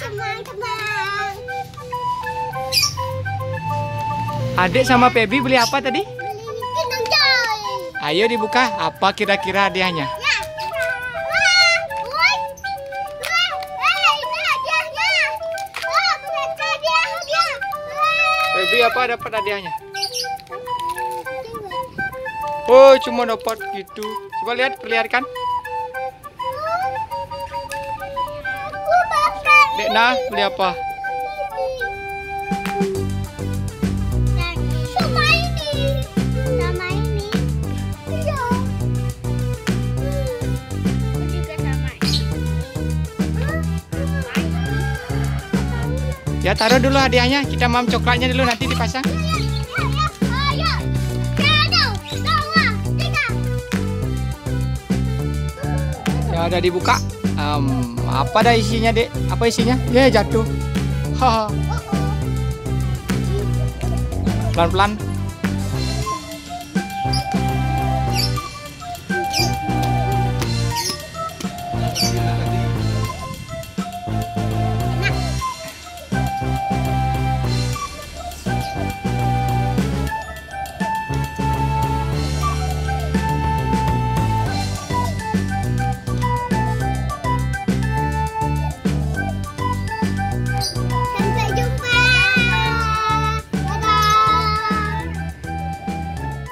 Teman-teman. Adik sama Feby beli apa tadi? Beli Kingdom Joy. Ayo dibuka. Apa kira-kira hadiahnya? Ya. Wah, woi. Wah, ini hadiahnya. Oh, mereka hadiah. Feby apa dapat hadiahnya? Oh, cuma dapat gitu. Coba lihat, perlihatkan. Aku bakal Dek Nah, beli apa? sama ini. Sama ini. Iya. Aku juga sama ini. Ya, taruh dulu hadiahnya. Kita mam coklatnya dulu, nanti dipasang. Ya, udah dibuka. Apa dah isinya, Dek? Apa isinya? Ya, jatuh. Haha. Pelan-pelan.